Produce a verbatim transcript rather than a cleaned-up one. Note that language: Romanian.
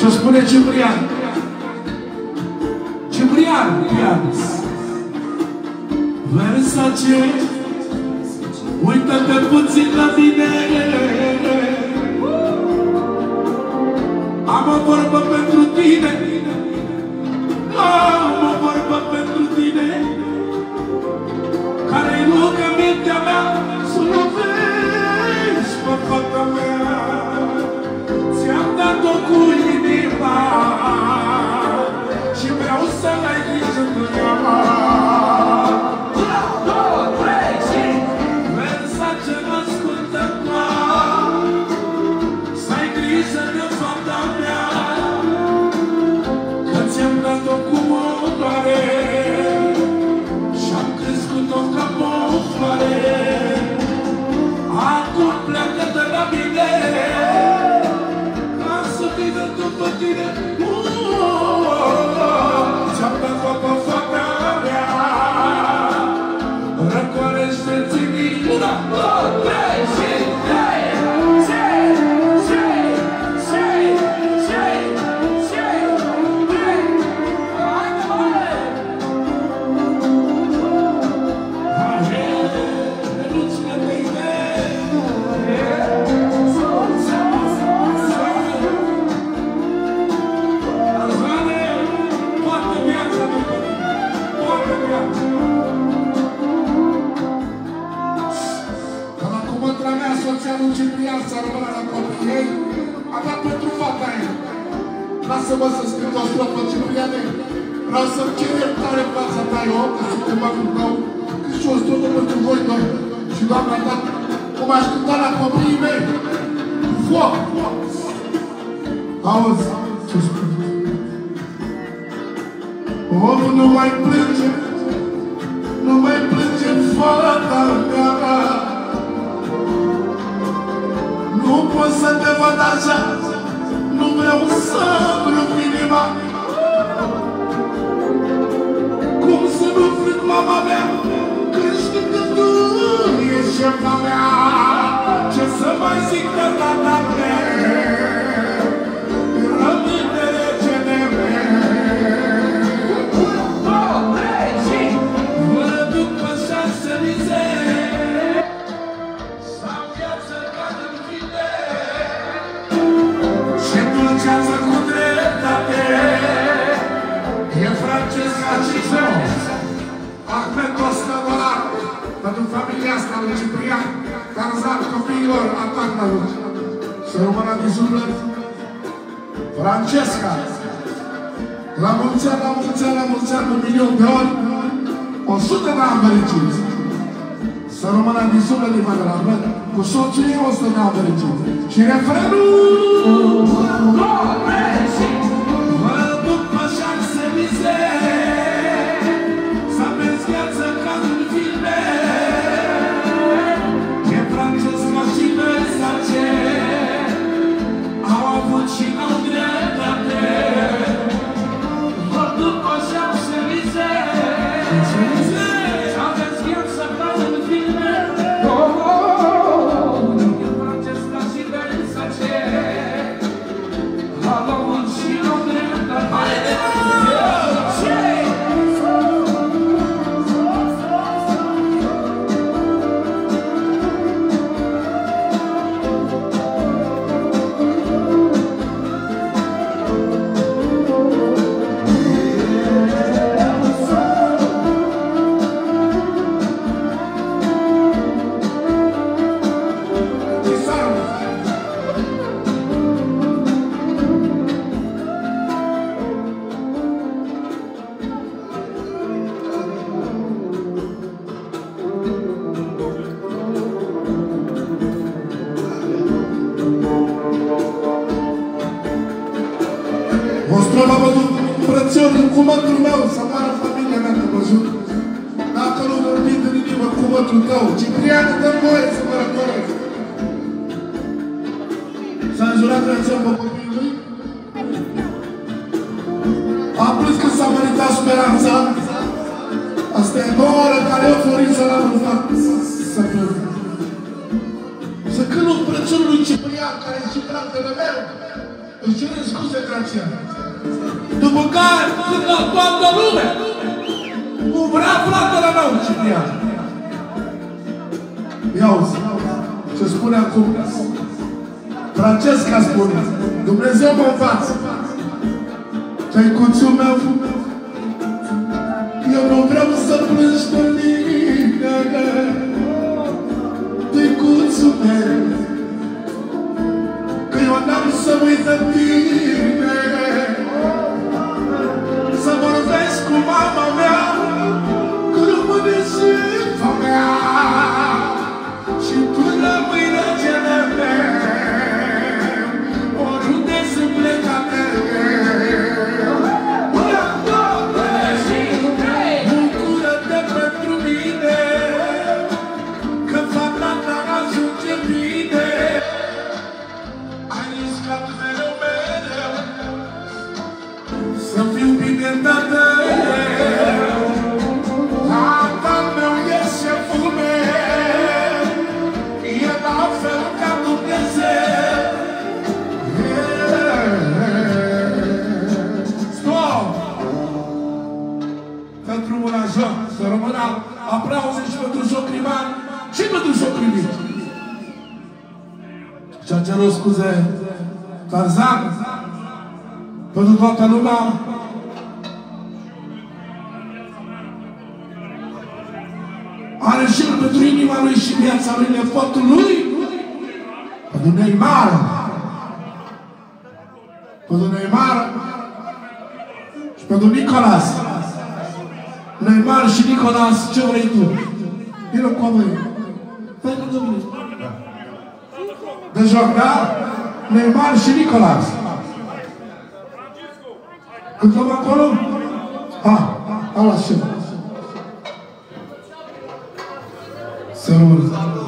Ce spune Ciprian? Ciprian, Pianus. Versace, uită-te puțin la mine. Am o vorbă pentru tine. Am o vorbă pentru tine, care-i rugămintea mea să nu vezi pe fata mea. Ți-am dat-o cu inima și vreau să-l ai grijă cu ea. Una, două, trei și Versace, ascultă-mă, să ai grijă de fata mea, că ți-am dat-o cu onoare și-am crescut-o ca o floare. Acum pleacă de la mine, ca să vină după tine. Ți-am dat-o pe fata mea, răcorește-ți inima. Una, două, trei și trei, trei, trei, trei, trei, trei, trei. Haide, mare! Haide, relucile tăine! Azane, toată viața după tine, toată viața! Dar acum între mea, soția lui Ciprian, să rămână la copiii ei, a dat pentru fata ei. Lasă-mă să scriu o strofă, Cipriane. Vreau să-mi cer iertare în fața ta, eu, că suntem acum tău, că și o strofă pentru voi doi. Și Doamne a dat, cum aș cânta la copiii mei, cu foc. Auzi ce spune. Omul nu mai plânge, nu mai plânge fata mea. Nu pot să te văd așa, nu vreau să-mi rup inima. Cum să nu plâng mama mea, când știi că tu ești șefa mea. Ce să mai zic de tata mea, rămâne regele meu. Unu, două, trei și vă duc pe Șanșelize, să-am viață ca în fide și dulceață cu dreptate. E Francesca Cișou, Ahmed Ostăvălar, pentru familia asta lui Ciprian, Tarzan copiilor, atac la luce. Să rămână din suflet Francesca, la mulți ani, la mulți ani, la mulți ani, un milion de ori, o sută de ani fericiți. Să rămână din suflet din Madela, cu soțul ei o sută de ani fericiți. Și refrenul! Vă duc pe Șanșelize, să aveți viață ca în filme. E Francesca și Versace, au avut și n-au dreptate. Vă duc pe Șanșelize, să aveți viață ca în filme. E Francesca și Versace, au avut și n-au dreptate. M-a văzut frățior în cuvântul meu, să moară familia mea de văzut. Dacă nu vorbim în inimă cuvântul tău, Ciprian, dă-mi voie să mă răcoresc. S-a înjurat frățior pe copiii lui. A plâns că s-a meritat speranța. Asta e două ore care eu florit să l-am fac să plâng. Să cânt un frățior lui Ciprian, care e și fratele meu, Îți cere scuze, Grația. După care, după toată lumea, cum vrea fratele meu, Ciprian. Ia-uzi, ce spune acum. Francesca spune, Dumnezeu mă învață. Tăicuțul meu, eu nu vreau să plângi pe mine. Tăicuțul meu, că eu n-am să uit de tine. Să vorbesc cu mama mea, că rămâne ziua mea. Și până mâine cele meu, oriunde să plec a meu. Bucură-te pentru mine, că fata ta ajunge bine. Ai riscat mereu, mereu, să fiu bine tatăl. Tatăl meu e șeful meu, e la fel ca Dumnezeu. Stop! Pentru un ajut, să rămână aplauze și pentru Jocriman și pentru Jocrimit. Și-a cerut scuze Tarzan pentru toată lumea. Are și el pentru inima lui și viața lui, nepotul lui, pentru Neymar. Pentru Neymar și pentru Nicolas. Neymar și Nicolas, ce vrei tu? Vino cu voi. Fai cu domnule. De joc, da? Neymar și Nicolas. Cântăm acolo? Ha, ala și. Să urmă.